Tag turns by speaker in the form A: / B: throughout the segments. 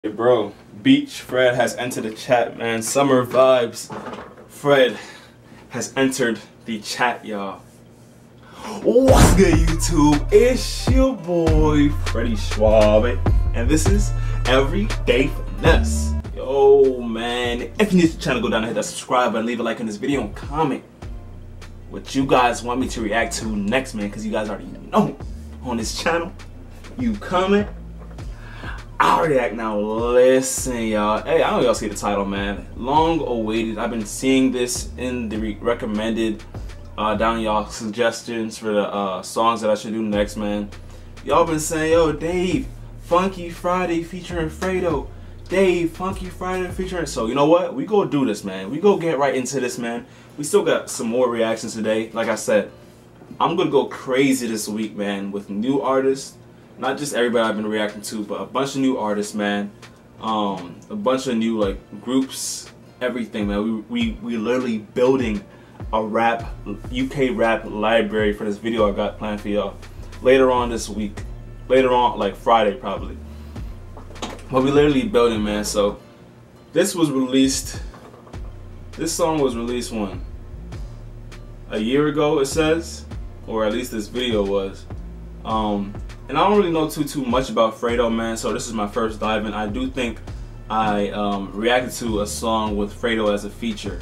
A: Hey bro, Beach Fred has entered the chat, man. Summer vibes. Fred has entered the chat, y'all. What's good, YouTube? It's your boy, Freddy Schwab, and this is Everyday Finesse. Yo, man, if you're new to the channel, go down and hit that subscribe button, leave a like on this video, and comment what you guys want me to react to next, man, because you guys already know on this channel. You comment, I'll react now. Listen, y'all. Hey, I know y'all see the title, man. Long awaited. I've been seeing this in the recommended down y'all suggestions for the songs that I should do next, man. Y'all been saying, yo, Dave, Funky Friday featuring Fredo. Dave, Funky Friday featuring. So you know what? We go do this, man. We go get right into this, man. We still got some more reactions today. Like I said, I'm gonna go crazy this week, man, with new artists. Not just everybody I've been reacting to, but a bunch of new artists, man. A bunch of new groups, everything, man. We literally building a UK rap library for this video I got planned for y'all later on this week. Later on, like Friday probably. But we literally building, man. So this was released. This song was released when? A year ago, it says, or at least this video was. And I don't really know too much about Fredo, man, so this is my first dive in. I do think I reacted to a song with Fredo as a feature,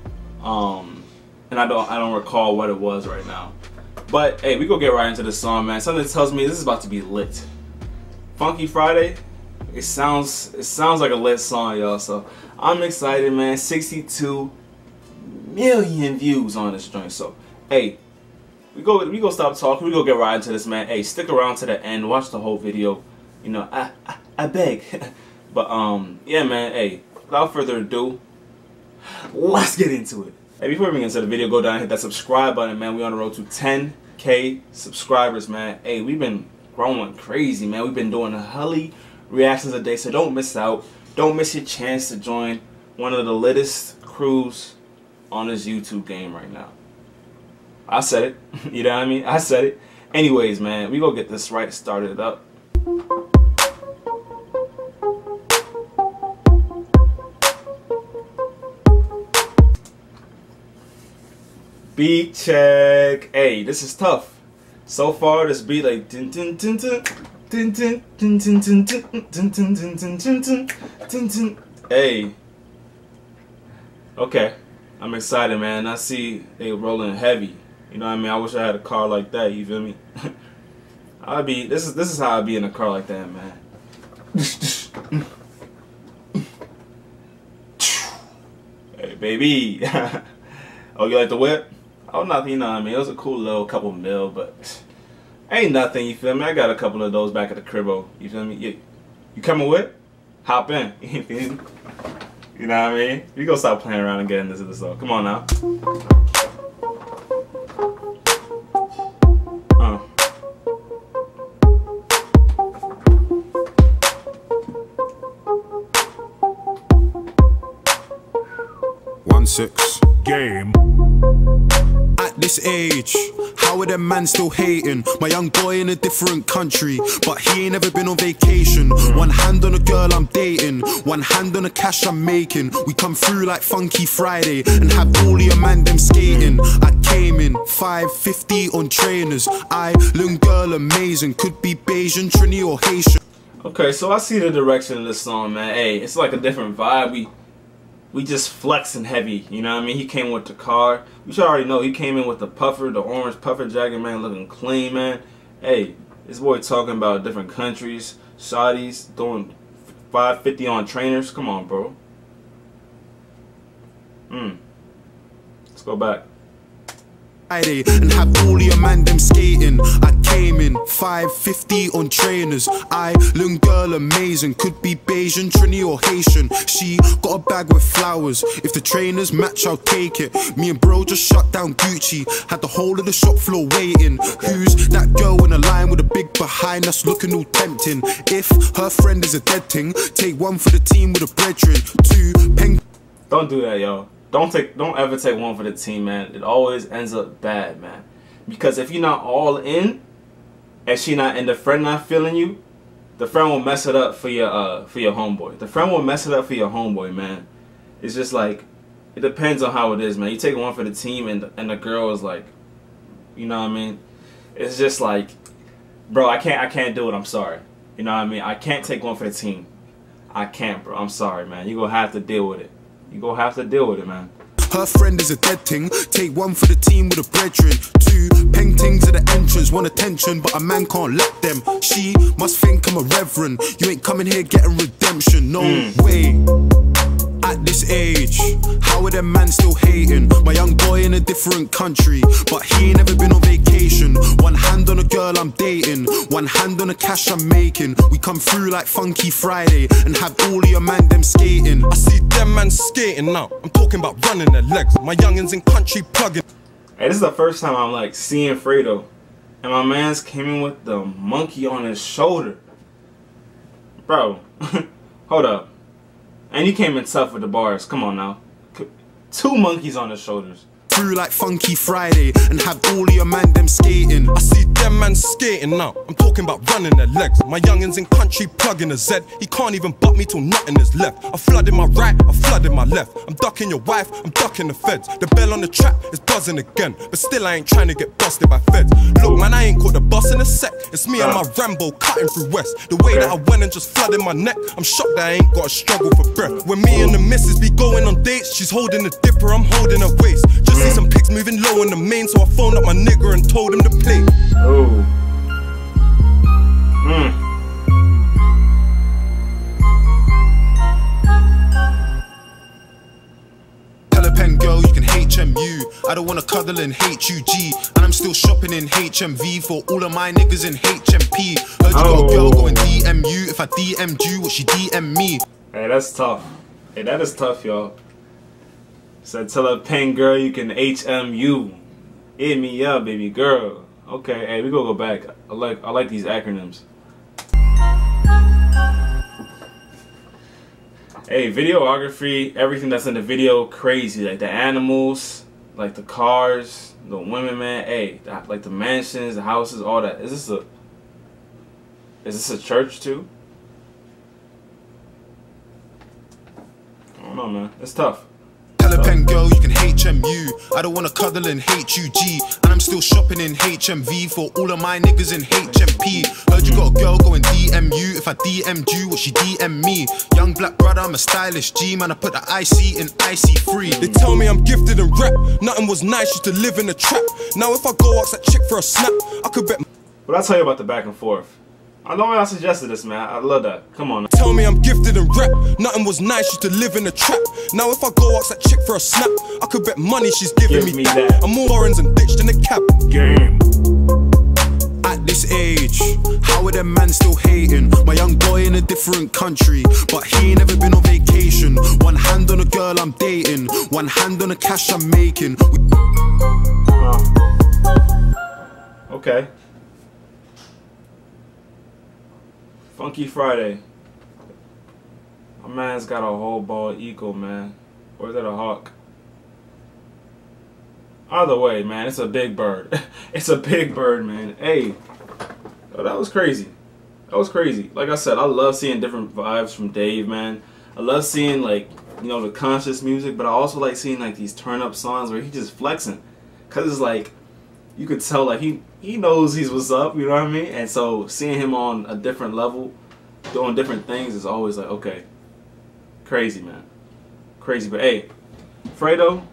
A: and I don't recall what it was right now. But hey, we go get right into the song, man. Something tells me this is about to be lit. Funky Friday, it sounds like a lit song, y'all. So I'm excited, man. 62 million views on this joint. So hey, we go stop talking. We go get right into this, man. Hey, stick around to the end. Watch the whole video. You know, I beg. But yeah, man. Hey, without further ado, let's get into it. Hey, before we get into the video, go down and hit that subscribe button, man. We on the road to 10K subscribers, man. Hey, we've been growing crazy, man. We've been doing a helly reactions a day, so don't miss out. Don't miss your chance to join one of the littest crews on this YouTube game right now. I said it. You know what I mean? I said it. Anyways, man, we go get this right started up. Beat check. Hey, this is tough. So far, this beat like din din din din din din din din din din din din din din din. Hey. Okay. I'm excited, man. I see they rolling heavy. You know what I mean? I wish I had a car like that, you feel me? This is how I'd be in a car like that, man. Hey, baby. Oh, you like the whip? Oh, nothing, you know what I mean? It was a cool little couple mil, but ain't nothing, you feel me? I got a couple of those back at the cribbo, you feel me? You coming with? Hop in, you feel me? You know what I mean? We gonna stop playing around and get into this song. Come on now.
B: 6 game. At this age, how are them man still hating? My young boy in a different country, but he ain't ever been on vacation. One hand on a girl I'm dating, one hand on the cash I'm making. We come through like Funky Friday and have all your man them skating. I came in 550 on trainers. Island girl amazing, could be Bayesian, Trini or Haitian. Okay, so I see the direction of this song, man. Hey, it's like a different vibe. We just flexing heavy, you know what I mean? He came with the car. You should already know he came in with the puffer, the orange puffer jacket, man, looking clean, man. Hey, this boy talking about different countries, Saudis, throwing 550 on trainers. Come on, bro. Let's go back. And have all your man them skating. I came in 550 on trainers. Island girl amazing, could be Bayesian, Trini or Haitian. She got a bag with flowers. If the trainers match, I'll take it. Me and bro just shut down Gucci. Had the whole of the shop floor waiting. Who's that girl in a line with a big behind us looking all tempting? If her friend is a dead thing, take one for the team with a brethren. 2 pen. Don't do that, yo. Don't ever take one for the team, man. It always ends up bad, man. Because if you're not all in, and she not and the friend not feeling you,
A: the friend will mess it up for your homeboy. The friend will mess it up for your homeboy, man. It's just like, it depends on how it is, man. You take one for the team, and the girl is like, you know what I mean? It's just like, bro, I can't do it. I'm sorry. You know what I mean? I can't take one for the team. I can't, bro. I'm sorry, man. You gonna have to deal with it. You gonna have to deal with it, man.
B: Her friend is a dead thing. Take one for the team with a brethren. Two paintings at the entrance, want attention, but a man can't let them. She must think I'm a reverend. You ain't coming here getting redemption. No way. At this age, how are them man still hating? My young boy in a different country, but he ain't never been on vacation. One hand on a girl I'm dating, one hand on the cash I'm making. We come through like Funky Friday and have all of your man them skating. I see them man skating now. I'm talking about running their legs. My youngins in country plugging.
A: Hey, this is the first time I'm like seeing Fredo, and my man's came in with the monkey on his shoulder. Bro, hold up. And he came in tough with the bars. Come on now. 2 monkeys on his shoulders.
B: Through like Funky Friday and have all of your man them skating. I see them man skating now. I'm talking about running their legs. My youngins in country plugging a Z. He can't even butt me till nothing is left. I flooded my right, I flooded my left. I'm ducking your wife, I'm ducking the feds. The bell on the trap is buzzing again, but still I ain't trying to get busted by feds. Look man, I ain't caught the bus in a sec. It's me and my Rambo cutting through West. The way that I went and just flooded my neck, I'm shocked that I ain't got to struggle for breath. When me and the missus be going on dates, she's holding the dipper, I'm holding her waist. Just see some pics moving low in the main, so I phoned up my nigga and told him to play.
A: Oh.
B: Tell a pen girl you can HMU. I don't wanna cuddle in HUG, and I'm still shopping in HMV for all of my niggas in HMP. Heard you got a girl going DM you. If I DM'd you, what she DM me?
A: Hey, that's tough. Hey, that is tough, y'all. So tell a pen girl you can HMU. Hit me up, baby girl. Okay, hey, we gonna go back. I like these acronyms. Hey, videography, everything that's in the video, crazy. Like the animals, like the cars, the women, man. Hey, like the mansions, the houses, all that. Is this a church too? I don't know, man. It's tough.
B: Tell a pen girl you can HMU. I don't wanna cuddle in HUG, and I'm still shopping in HMV for all of my niggas in HMP. Heard you got a girl going DM you. If I DM'd you, what she DM me? Young black brother, I'm a stylish G, man. I put the IC in IC3. They tell me I'm gifted in rap. Nothing was nice, used to live in a trap. Now if I go ask that chick for a snap, I could bet.
A: What I tell you about the back and forth? I know I suggested this, man. I love that. Come on.
B: Tell me I'm gifted in rap. Nothing was nice, used to live in a trap. Now if I go ask that chick for a snap, I could bet money she's giving me that. I'm more orange and ditched in the cap.
A: Game.
B: At this age, how are them man still hating? My young boy in a different country, but he ain't never been on vacation. One hand on a girl I'm dating, one hand on the cash I'm making.
A: Okay. Funky Friday. My man's got a whole bald eagle, man. Or is that a hawk? Either way, man, it's a big bird. It's a big bird, man. Hey, oh, that was crazy. That was crazy. Like I said, I love seeing different vibes from Dave, man. I love seeing, like, you know, the conscious music, but I also like seeing, like, these turn-up songs where he's just flexing. Because it's like, you could tell, like, he knows he's what's up, you know what I mean? And so seeing him on a different level, doing different things is always like, okay, crazy, man. Crazy. But hey, Fredo,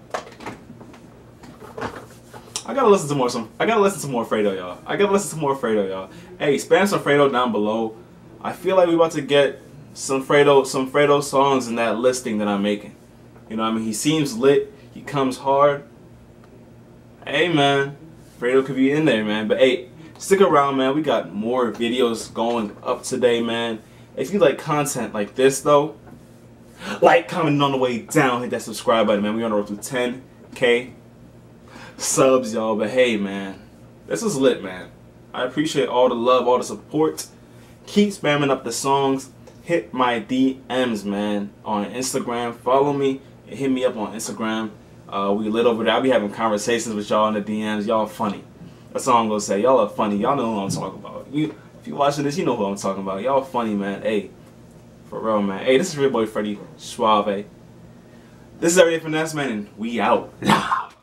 A: I gotta listen to more Fredo, y'all. I gotta listen to more Fredo, y'all. Hey, spam some Fredo down below. I feel like we about to get some Fredo songs in that listing that I'm making. You know what I mean? He seems lit. He comes hard. Hey, man. Fredo could be in there, man. But hey, stick around, man. We got more videos going up today, man. If you like content like this, though, like, comment on the way down. Hit that subscribe button, man. We're on the road to 10K subs, y'all. But hey, man, this is lit, man. I appreciate all the love, all the support. Keep spamming up the songs. Hit my DMs, man, on Instagram. Follow me and hit me up on Instagram. We lit over there. I'll be having conversations with y'all in the DMs. Y'all funny. That's all I'm gonna say. Y'all are funny. Y'all know what I'm talking about. If you watching this, you know who I'm talking about. Y'all funny, man. Hey, for real, man. Hey, this is your boy Freddy Suave. This is Everyday Finesse, man, and we out.